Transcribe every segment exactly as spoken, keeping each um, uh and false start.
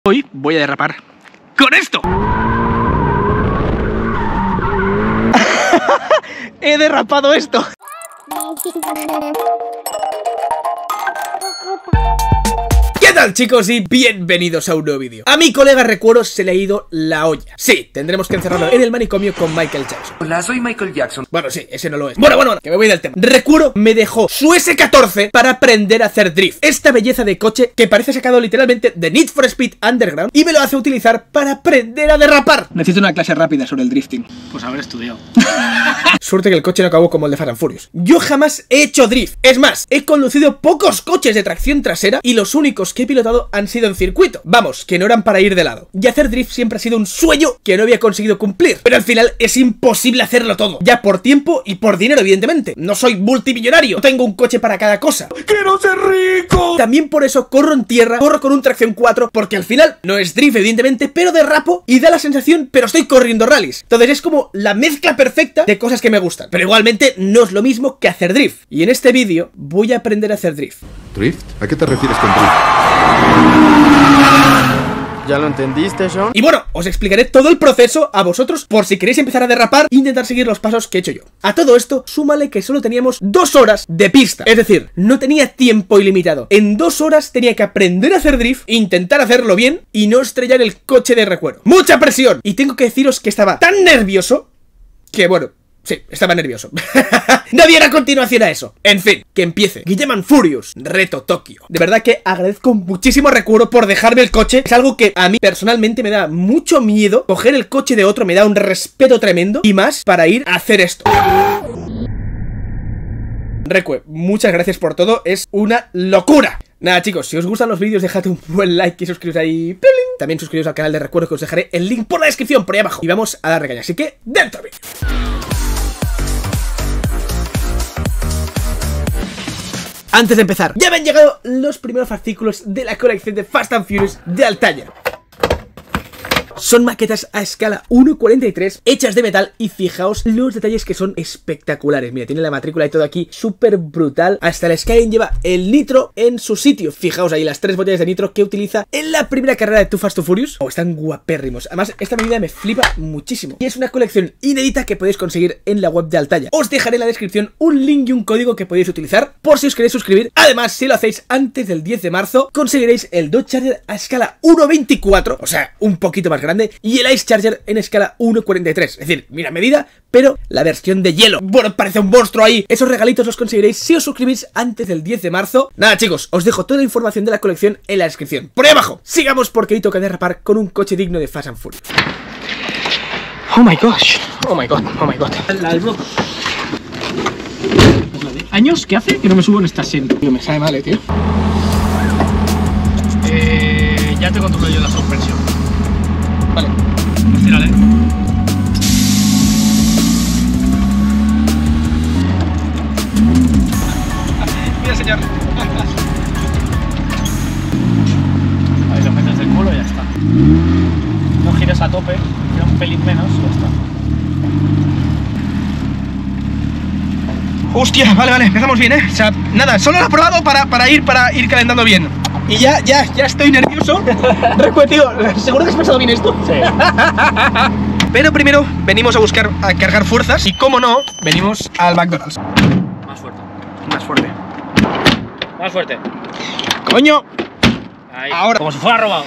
Hoy voy a derrapar con esto. He derrapado esto. ¿Qué tal, chicos? Y bienvenidos a un nuevo vídeo. A mi colega Recuero se le ha ido la olla. Sí, tendremos que encerrarlo en el manicomio con Michael Jackson. Hola, soy Michael Jackson. Bueno, sí, ese no lo es. Bueno, bueno, bueno, que me voy del tema. Recuero me dejó su ese catorce para aprender a hacer drift. Esta belleza de coche que parece sacado literalmente de Need for Speed Underground, y me lo hace utilizar para aprender a derrapar. Necesito una clase rápida sobre el drifting. Pues haber estudiado. Suerte que el coche no acabó como el de Fast and Furious. Yo jamás he hecho drift. Es más, he conducido pocos coches de tracción trasera y los únicos que he pilotado han sido en circuito. Vamos, que no eran para ir de lado. Y hacer drift siempre ha sido un sueño que no había conseguido cumplir. Pero al final es imposible hacerlo todo. Ya por tiempo y por dinero, evidentemente. No soy multimillonario. No tengo un coche para cada cosa. ¡Quiero ser rico! También por eso corro en tierra, corro con un tracción cuatro, porque al final no es drift, evidentemente, pero derrapo y da la sensación, pero estoy corriendo rallies. Entonces es como la mezcla perfecta de cosas que me gustan. Pero igualmente no es lo mismo que hacer drift. Y en este vídeo voy a aprender a hacer drift. ¿Drift? ¿A qué te refieres con drift? ¿Ya lo entendiste, Sean? Y bueno, os explicaré todo el proceso a vosotros por si queréis empezar a derrapar e intentar seguir los pasos que he hecho yo. A todo esto, súmale que solo teníamos dos horas de pista. Es decir, no tenía tiempo ilimitado. En dos horas tenía que aprender a hacer drift, intentar hacerlo bien y no estrellar el coche de Recuero. ¡Mucha presión! Y tengo que deciros que estaba tan nervioso que, bueno, sí, estaba nervioso. No viene a continuación a eso. En fin, que empiece. Guillem and Furious, reto Tokio. De verdad que agradezco muchísimo a Recuero por dejarme el coche. Es algo que a mí personalmente me da mucho miedo. Coger el coche de otro me da un respeto tremendo. Y más para ir a hacer esto. Recue, muchas gracias por todo. Es una locura. Nada, chicos, si os gustan los vídeos, dejad un buen like y suscribiros ahí. También suscribiros al canal de Recuero, que os dejaré el link por la descripción, por ahí abajo. Y vamos a darle caña. Así que, dentro vídeo. Antes de empezar, ya me han llegado los primeros artículos de la colección de Fast and Furious de Altaya. Son maquetas a escala uno cuarenta y tres, hechas de metal, y fijaos los detalles que son espectaculares. Mira, tiene la matrícula y todo aquí, súper brutal. Hasta el Skyline lleva el nitro en su sitio. Fijaos ahí las tres botellas de nitro que utiliza en la primera carrera de Too Fast Too Furious. Oh, están guapérrimos. Además, esta medida me flipa muchísimo. Y es una colección inédita que podéis conseguir en la web de Altaya. Os dejaré en la descripción un link y un código que podéis utilizar por si os queréis suscribir. Además, si lo hacéis antes del diez de marzo, conseguiréis el Dodge Charger a escala uno veinticuatro, o sea, un poquito más grande, y el Ice Charger en escala uno cuarenta y tres, es decir, mira medida, pero la versión de hielo. Bueno, parece un monstruo ahí. Esos regalitos los conseguiréis si os suscribís antes del diez de marzo. Nada, chicos, os dejo toda la información de la colección en la descripción. Por ahí abajo, sigamos porque hoy toca derrapar con un coche digno de Fast and Furious. Oh my gosh. Oh my god. Oh my god. La del blog. ¿Años? ¿Qué hace? Que no me subo en esta asiento. Tío, me sale mal, eh, tío. Eh, ya te controlo yo la suspensión. Vale. Estirale. Mira, señor. Ahí lo metes del culo y ya está. No gires a tope, gira un pelín menos y ya está. Hostia, vale, vale, empezamos bien, eh. O sea, nada, solo lo he probado para, para ir para ir calentando bien. Y ya, ya, ya estoy nervioso. Recue, tío, ¿seguro que has pensado bien esto? Sí. Pero primero venimos a buscar, a cargar fuerzas. Y como no, venimos al McDonald's. Más fuerte. Más fuerte. Más fuerte. ¡Coño! Ahí. Ahora. Como si fuera robado.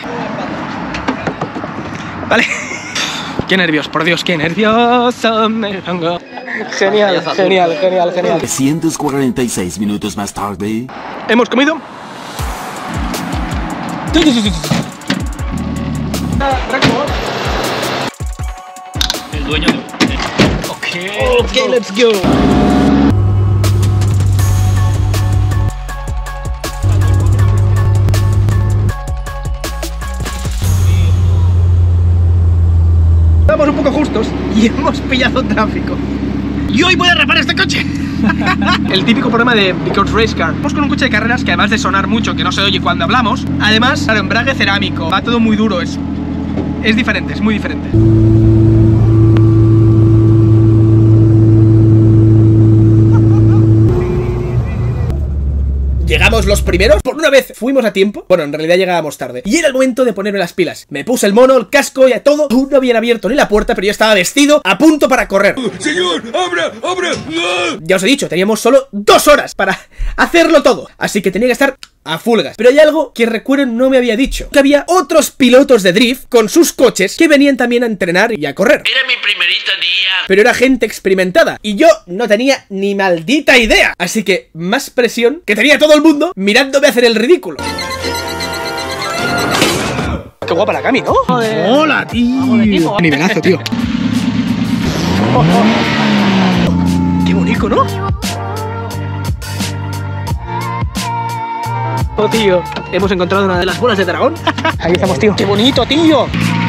Vale. Qué nervios, por Dios, qué nervioso me pongo. Genial, genial, genial, genial. trescientos cuarenta y seis minutos más tarde. ¿Hemos comido? El dueño de... Ok. Ok, let's go. Estamos un poco justos y hemos pillado tráfico. Y hoy voy a reparar este coche. El típico problema de Because Race Car. Vamos con un coche de carreras que, además de sonar mucho, que no se oye cuando hablamos, además, claro, embrague cerámico, va todo muy duro, es, es diferente, es muy diferente. éramos los primeros. Por una vez fuimos a tiempo. Bueno, en realidad llegábamos tarde. Y era el momento de ponerme las pilas. Me puse el mono, el casco y a todo. Aún no habían abierto ni la puerta, pero yo estaba vestido a punto para correr. ¡Señor, abra, abra! ¡Ah! Ya os he dicho, teníamos solo dos horas para hacerlo todo. Así que tenía que estar a full gas. Pero hay algo que recuerdo no me había dicho. Que había otros pilotos de drift con sus coches que venían también a entrenar y a correr. Era mi primerito día. Pero era gente experimentada y yo no tenía ni maldita idea. Así que más presión que tenía todo el mundo mirándome hacer el ridículo. Qué guapa la Cami, ¿no? Joder. Hola, tío. Nivelazo, tío. Qué bonito, ¿no? Oh, tío, hemos encontrado una de las bolas de dragón. Ahí estamos, tío. ¡Qué bonito, tío!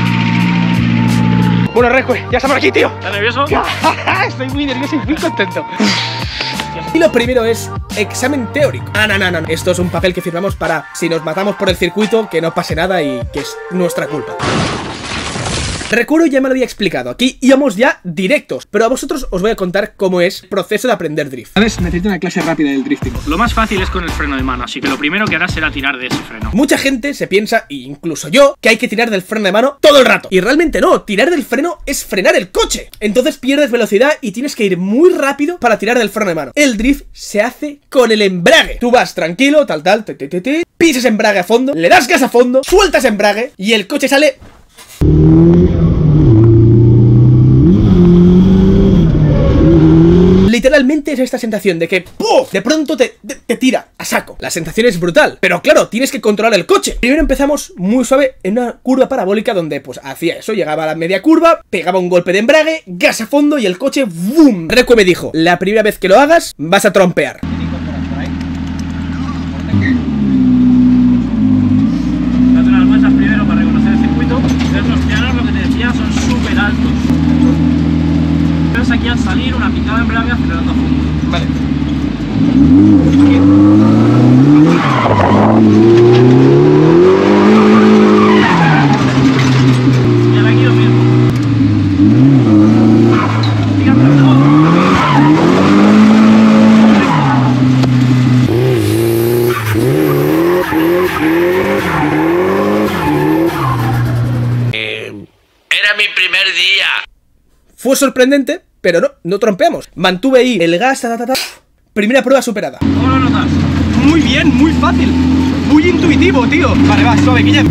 Bueno, Recue, ya estamos aquí, tío. ¿Estás nervioso? Estoy muy nervioso y muy contento. Y lo primero es examen teórico. Ah, no, no, no. Esto es un papel que firmamos para, si nos matamos por el circuito, que no pase nada y que es nuestra culpa. Recuerdo ya me lo había explicado, aquí íbamos ya directos, pero a vosotros os voy a contar cómo es el proceso de aprender drift. ¿Sabes? Necesito una clase rápida del drifting. Lo más fácil es con el freno de mano, así que lo primero que harás será tirar de ese freno. Mucha gente se piensa, e incluso yo, que hay que tirar del freno de mano todo el rato. Y realmente no, tirar del freno es frenar el coche. Entonces pierdes velocidad y tienes que ir muy rápido para tirar del freno de mano. El drift se hace con el embrague. Tú vas tranquilo, tal, tal, te, te, te, te, pisas embrague a fondo, le das gas a fondo, sueltas embrague y el coche sale... Literalmente es esta sensación de que ¡puf! De pronto te, te, te tira a saco. La sensación es brutal, pero claro, tienes que controlar el coche. Primero empezamos muy suave en una curva parabólica donde pues hacía eso, llegaba a la media curva, pegaba un golpe de embrague, gas a fondo y el coche ¡boom! Recue me dijo, la primera vez que lo hagas vas a trompear. Date unas vueltas primero para reconocer el circuito. Entonces los pianos, lo que te decía, son súper altos. Ves aquí al salir una picada de embrague acelerando a fondo. Vale. Y ahora aquí lo mismo. Fíjate, no. Era mi primer día. Fue sorprendente, pero no, no trompeamos. Mantuve ahí el gas, ta, ta, ta. Primera prueba superada. ¿Cómo lo notas? Muy bien, muy fácil. Muy intuitivo, tío. Vale, va, suave, Guillem.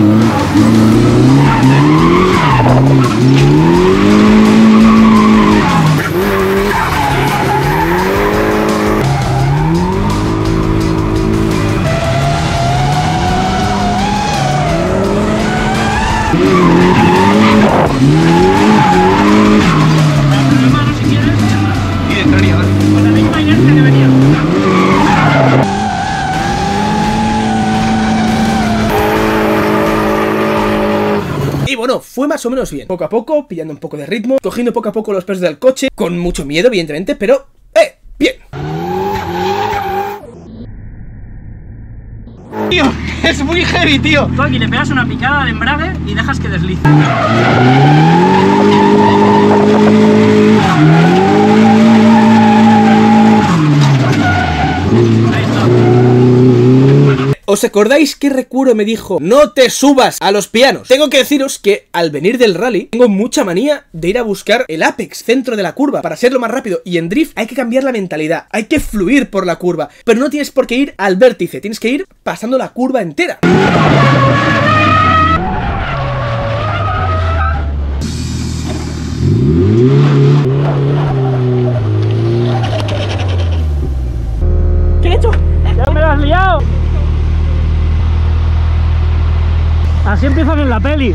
Y bueno, fue más o menos bien. Poco a poco, pillando un poco de ritmo, cogiendo poco a poco los pesos del coche, con mucho miedo, evidentemente, pero... ¡Eh! ¡Bien! Tío, es muy heavy, tío. Tú aquí le pegas una picada al embrague y dejas que deslice. Ahí está. ¿Os acordáis que Recuero me dijo no te subas a los pianos? Tengo que deciros que al venir del rally tengo mucha manía de ir a buscar el apex, centro de la curva, para serlo más rápido. Y en drift hay que cambiar la mentalidad, hay que fluir por la curva, pero no tienes por qué ir al vértice, tienes que ir pasando la curva entera. ¿Qué he hecho? ¡Ya me lo has liado! Así empiezan en la peli.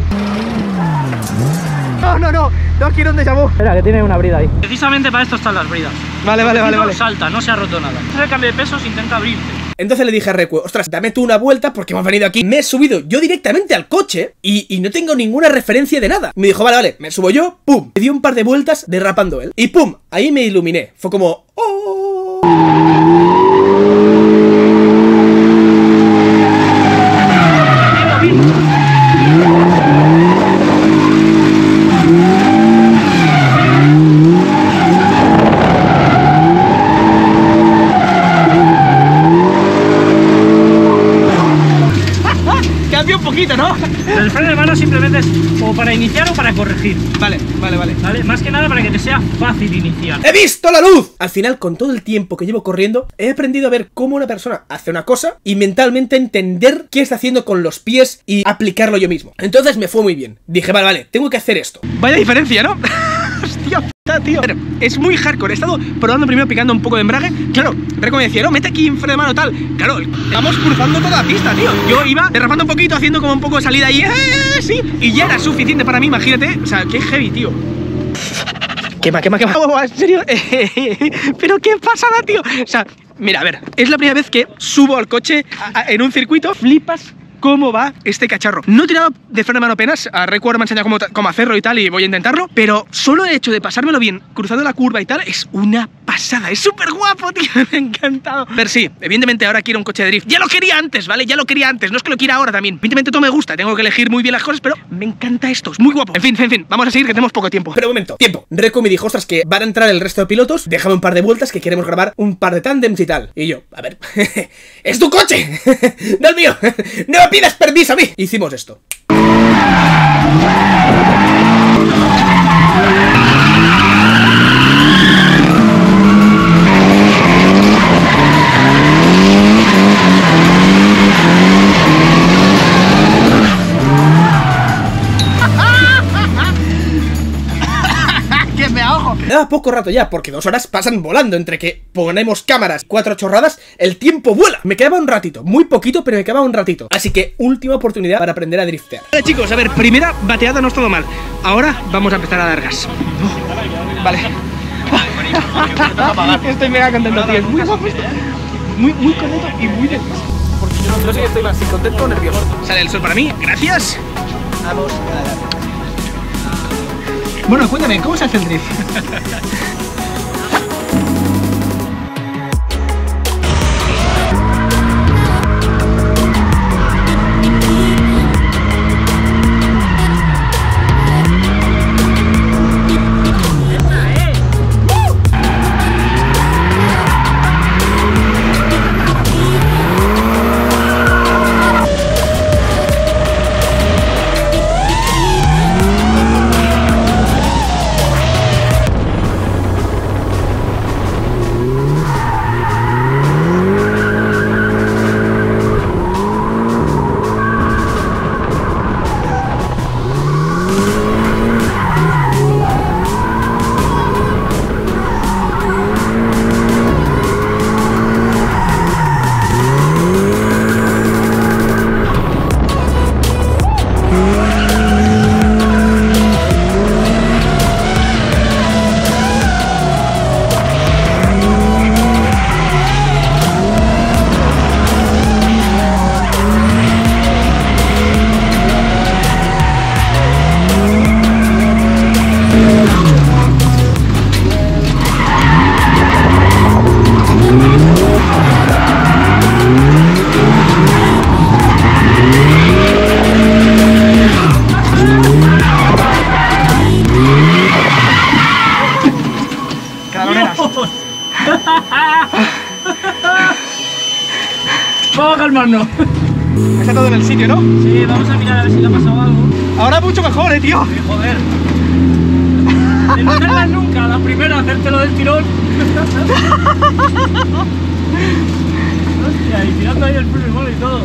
No, no, no, no quiero un déjà vu. Espera, que tiene una brida ahí. Precisamente para esto están las bridas. Vale, vale, vale, vale. Salta, no se ha roto nada. Si el cambio de pesos, intenta abrirte. Entonces le dije a Recue, ostras, dame tú una vuelta porque hemos venido aquí. Me he subido yo directamente al coche y, y no tengo ninguna referencia de nada. Me dijo, vale, vale, me subo yo, pum. Me dio un par de vueltas derrapando él. Y pum, ahí me iluminé. Fue como... ¡oh! esto simplemente es o para iniciar o para corregir. Vale, vale, vale. Vale, más que nada para que te sea fácil iniciar. ¡He visto la luz! Al final, con todo el tiempo que llevo corriendo, he aprendido a ver cómo una persona hace una cosa y mentalmente entender qué está haciendo con los pies y aplicarlo yo mismo. Entonces me fue muy bien. Dije, vale, vale, tengo que hacer esto. Vaya diferencia, ¿no? Hostia puta, tío. Pero es muy hardcore. He estado probando primero picando un poco de embrague. Claro, Reco me decía, no, mete aquí en freno de mano tal. Claro, vamos cruzando toda la pista, tío. Yo iba derrapando un poquito, haciendo como un poco de salida y ¡eh! Sí, y ya era suficiente para mí, imagínate. O sea, qué heavy, tío. Quema, quema, quema. Oh, ¿en serio? Pero qué pasada, tío. O sea, mira, a ver, es la primera vez que subo al coche a, a, en un circuito. Flipas cómo va este cacharro. No he tirado de freno de mano apenas. A Recuerdo me ha enseñado cómo, cómo hacerlo y tal, y voy a intentarlo. Pero solo el hecho de pasármelo bien cruzando la curva y tal es una pasada. Es súper guapo, tío. Me ha encantado. Pero sí, evidentemente ahora quiero un coche de drift. Ya lo quería antes, ¿vale? Ya lo quería antes. No es que lo quiera ahora también. Evidentemente todo me gusta. Tengo que elegir muy bien las cosas, pero me encanta esto. Es muy guapo. En fin, en fin. Vamos a seguir, que tenemos poco tiempo. Pero un momento. Tiempo. Reco me dijo, ostras, que van a entrar el resto de pilotos. Déjame un par de vueltas, que queremos grabar un par de tándems y tal. Y yo, a ver. ¡Es tu coche! ¡No el mío! ¡No me pidas permiso a mí! Hicimos esto. Queda poco rato ya, porque dos horas pasan volando. Entre que ponemos cámaras, cuatro chorradas, el tiempo vuela. Me quedaba un ratito, muy poquito, pero me quedaba un ratito. Así que última oportunidad para aprender a driftear. Vale, chicos, a ver, primera bateada no es todo mal. Ahora vamos a empezar a dar gas. Oh, vale. Estoy mega contento, tío. Es muy guapo esto. Muy, muy contento y muy nervioso. Porque yo no sé si estoy más, si contento o nervioso. Sale el sol para mí, gracias. Vamos a dar. Bueno, cuéntame, ¿cómo se hace el drift? Vamos a calmarnos. Está todo en el sitio, ¿no? Sí, vamos a mirar a ver si le ha pasado algo. Ahora mucho mejor, eh, tío. Sí, joder. De no tardas nunca, la primera, hacértelo del tirón. Hostia, y tirando ahí el freno y todo.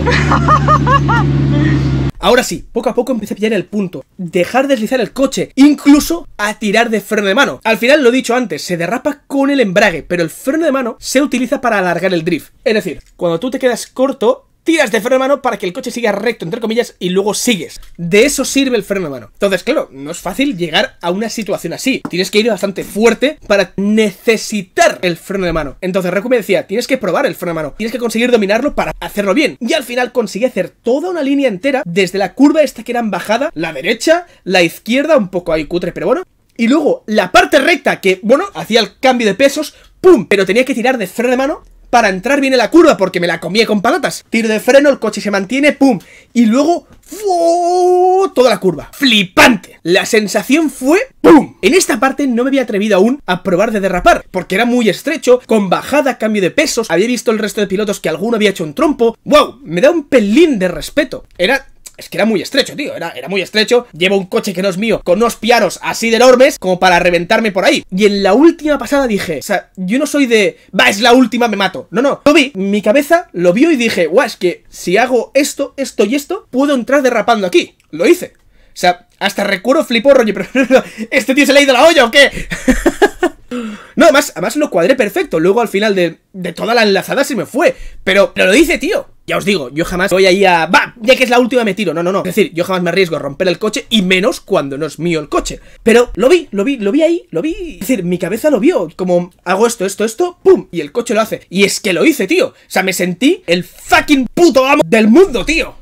Ahora sí, poco a poco empecé a pillar el punto. Dejar deslizar el coche, incluso a tirar de freno de mano. Al final, lo he dicho antes, se derrapa con el embrague, pero el freno de mano se utiliza para alargar el drift. Es decir, cuando tú te quedas corto, tiras de freno de mano para que el coche siga recto, entre comillas, y luego sigues. De eso sirve el freno de mano. Entonces, claro, no es fácil llegar a una situación así. Tienes que ir bastante fuerte para necesitar el freno de mano. Entonces, Reco me decía, tienes que probar el freno de mano. Tienes que conseguir dominarlo para hacerlo bien. Y al final conseguí hacer toda una línea entera desde la curva esta que era en bajada, la derecha, la izquierda, un poco ahí cutre, pero bueno. Y luego la parte recta que, bueno, hacía el cambio de pesos, ¡pum! Pero tenía que tirar de freno de mano para entrar bien en la curva, porque me la comía con patatas. Tiro de freno, el coche se mantiene, ¡pum! Y luego, ¡oh! Toda la curva. ¡Flipante! La sensación fue ¡pum! En esta parte no me había atrevido aún a probar de derrapar, porque era muy estrecho, con bajada, cambio de pesos. Había visto el resto de pilotos que alguno había hecho un trompo. ¡Wow! Me da un pelín de respeto. Era... es que era muy estrecho, tío, era, era muy estrecho. Llevo un coche que no es mío, con unos pianos así de enormes, como para reventarme por ahí. Y en la última pasada dije, o sea, yo no soy de, va, es la última, me mato. No, no, lo vi, mi cabeza lo vio y dije, guau, es que si hago esto, esto y esto, puedo entrar derrapando aquí. Lo hice. O sea, hasta recuerdo flipó, rollo, pero ¿este tío se le ha ido la olla o qué? No, además, además lo cuadré perfecto. Luego al final de, de toda la enlazada se me fue. Pero, pero lo hice, tío. Ya os digo, yo jamás voy ahí a... Va, ya que es la última me tiro. No, no, no. Es decir, yo jamás me arriesgo a romper el coche, y menos cuando no es mío el coche. Pero lo vi, lo vi, lo vi ahí, lo vi. Es decir, mi cabeza lo vio. Como hago esto, esto, esto, pum. Y el coche lo hace. Y es que lo hice, tío. O sea, me sentí el fucking puto amo del mundo, tío.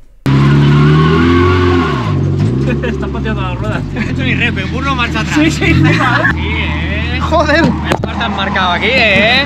Estás pateando las ruedas. Esto ni repe, burro marcha atrás. Sí, sí, sí, eh. Joder. Esto está marcado aquí, eh.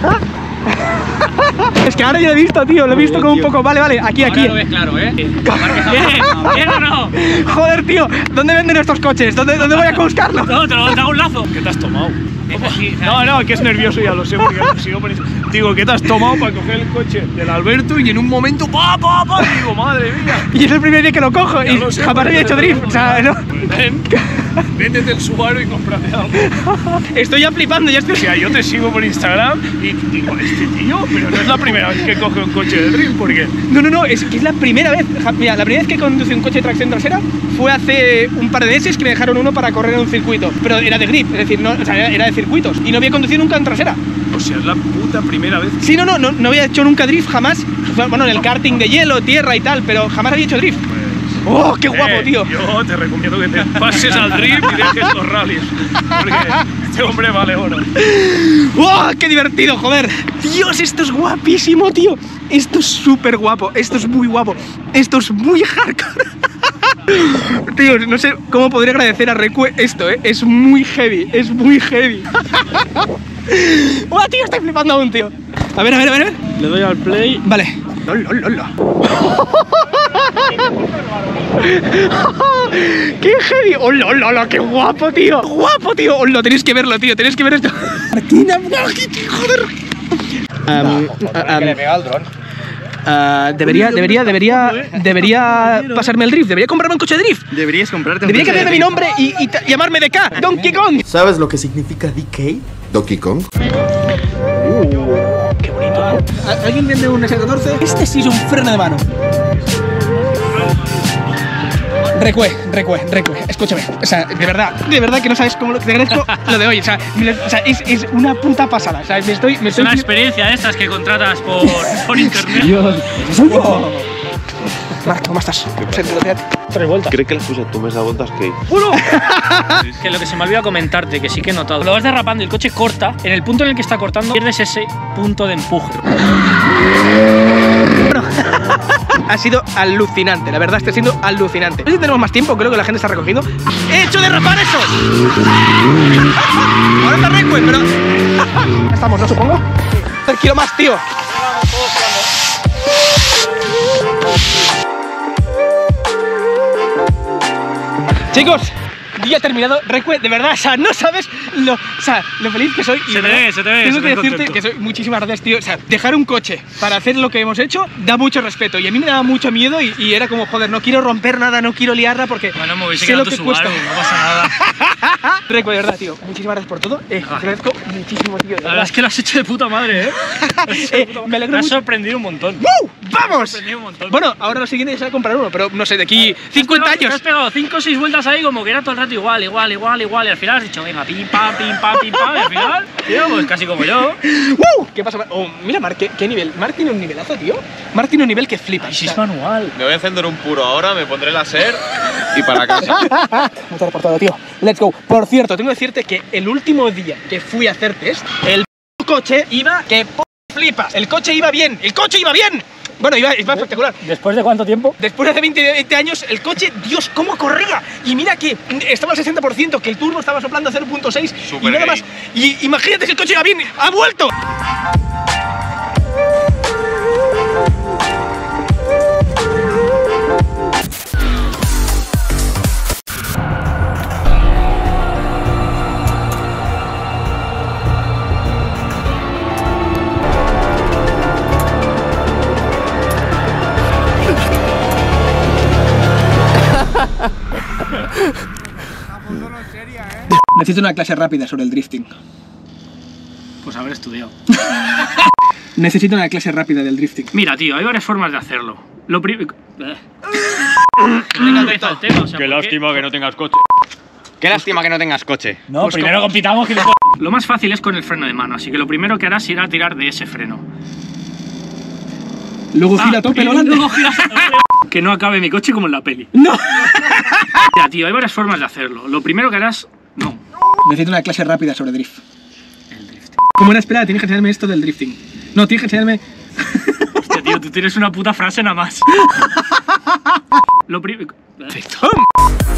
Es que ahora ya lo he visto, tío. Lo he visto como un poco. Vale, vale, aquí, aquí. Ahora lo ves claro, ¿eh? ¿Bien? ¿Bien o no? Joder, tío. ¿Dónde venden estos coches? ¿Dónde, dónde voy a buscarlos? No, te lo te hago un lazo. ¿Qué te has tomado? No, no, que es nervioso, ya lo sé, porque lo sigo poniendo. Digo, ¿qué te has tomado para coger el coche del Alberto? Y en un momento, pa, pa, pa, y digo, madre mía. Y es el primer día que lo cojo Ya y lo sé, jamás había hecho drift. O sea, no. Pues ven, véndete el Subaru y cómprate algo. Estoy ya flipando, ya estoy. O sea, yo te sigo por Instagram y digo, este tío, pero no es la primera vez que coge un coche de drift, porque No, no, no, es que es la primera vez. Ja, Mira, la primera vez que conducí un coche de tracción trasera fue hace un par de meses, que me dejaron uno para correr en un circuito. Pero era de grip, es decir, no, o sea, era de circuitos. Y no había conducido nunca en trasera. o sea, es la puta primera vez. Sí, no, no, no, no había hecho nunca drift jamás. Bueno, en el karting de hielo, tierra y tal, pero jamás había hecho drift. ¡Oh, qué guapo, Eh, tío! Yo te recomiendo que te pases al drift y dejes los rallies, porque este hombre vale oro. ¡Oh, qué divertido, joder! Dios, esto es guapísimo, tío. Esto es súper guapo, esto es muy guapo, esto es muy hardcore. Tío, no sé cómo podría agradecer a Recue esto, ¿eh? Es muy heavy, es muy heavy. ¡Oh, tío, estoy flipando aún, tío! A ver, a ver, a ver, a ver. Le doy al play. Vale. ¡Lola, lola! ¡Qué heavy! ¡Hola, hola, hola! ¡Qué guapo, tío! ¡Guapo, tío! ¡Hola! Tenéis que verlo, tío, tenéis que ver esto. Martina, joder. Um, Que le pega al dron. Uh, debería, debería, debería, debería pasarme el drift. Debería comprarme un coche de drift. Deberías comprarte un Debería coche de cambiarme mi drift. nombre y, y ta- llamarme D K, Donkey Kong. ¿Sabes lo que significa D K? Donkey Kong. Qué bonito, ¿eh? ¿Alguien vende un S catorce? Este sí es un freno de mano. Recue, recue, recue, escúchame. O sea, de verdad, de verdad que no sabes cómo lo, te agradezco lo de hoy. O sea, me lo- o sea es, es una puta pasada. O sea, me estoy. Me Es estoy una experiencia de estas que contratas por, por internet. ¡Oh! Marc, ¿cómo estás? Tres vueltas. Crec que l'has posat tu més de voltes que ell. ¡Uno! Que lo que se me olvida comentarte, que sí que he notado. Lo vas derrapando y el coche corta. En el punto en el que está cortando, pierdes ese punto de empuje. Bueno, ha sido alucinante, la verdad está siendo alucinante. No sé si tenemos más tiempo, creo que la gente está recogiendo. ¡He hecho derrapar eso! Ahora está Recue, pero... Ya estamos, ¿no? Supongo. Hacer kilo más, tío. Chicos, día terminado. Recue, de verdad, o sea, no sabes lo, o sea, lo feliz que soy. Y Se te de verdad, ve, se te ve, Tengo se te que ve decirte contento. que soy muchísimas gracias, tío. O sea, dejar un coche para hacer lo que hemos hecho da mucho respeto. Y a mí me daba mucho miedo y, y era como, joder, no quiero romper nada, no quiero liarla porque Bueno, me hubiese sé quedado lo tu que cuesta. Subaru, no pasa nada. Recue, de verdad, tío. Muchísimas gracias por todo. Eh, te agradezco muchísimo, tío. de La verdad es que lo has hecho de puta madre, ¿eh? Eh, me alegro Me has mucho. sorprendido un montón. ¡Woo! ¡Vamos! Me has sorprendido un montón. Bueno, ahora lo siguiente es comprar uno, pero no sé, de aquí cincuenta Te has años. pegado cinco o seis vueltas ahí como que era todo el rato igual, igual, igual, igual. Y al final has dicho, venga, pim, pam, pim, pam, pim, pam. Y al final, tío, pues casi como yo. ¡Woo! ¿Qué pasa? Oh, mira, Marc, ¿qué, qué nivel. Marc tiene un nivelazo, tío. Marc tiene un nivel que flipa. Y si es manual. Me voy a encender un puro ahora, me pondré la SER y para casa. Muchas gracias por todo, tío. Let's go. Por cierto, tengo que decirte que el último día que fui a hacer test, el p coche iba que p flipas. El coche iba bien. El coche iba bien. Bueno, iba, iba espectacular. ¿Después de cuánto tiempo? Después de hace veinte, veinte años, el coche, Dios, cómo corría. Y mira que estaba al sesenta por ciento, que el turbo estaba soplando a cero punto seis y Súper nada gay. más. Y imagínate si el coche iba bien. ¡Ha vuelto! Necesito una clase rápida sobre el drifting. Pues haber estudiado. Necesito una clase rápida del drifting. Mira, tío, hay varias formas de hacerlo. Lo primero... Qué lástima que no tengas coche. Qué lástima que no tengas coche. No, pues primero compitamos que... Lo más fácil es con el freno de mano, así que lo primero que harás será tirar de ese freno. Luego gira a tope, y ¿no? luego giras a tope. Que no acabe mi coche como en la peli. ¡No! Mira, tío, hay varias formas de hacerlo. Lo primero que harás... No. Necesito una clase rápida sobre drift. El drifting. ¿Cómo era? Espera, tienes que enseñarme esto del drifting. No, tienes que enseñarme... Hostia, tío, tú tienes una puta frase nada más. Lo primero... Perfecto.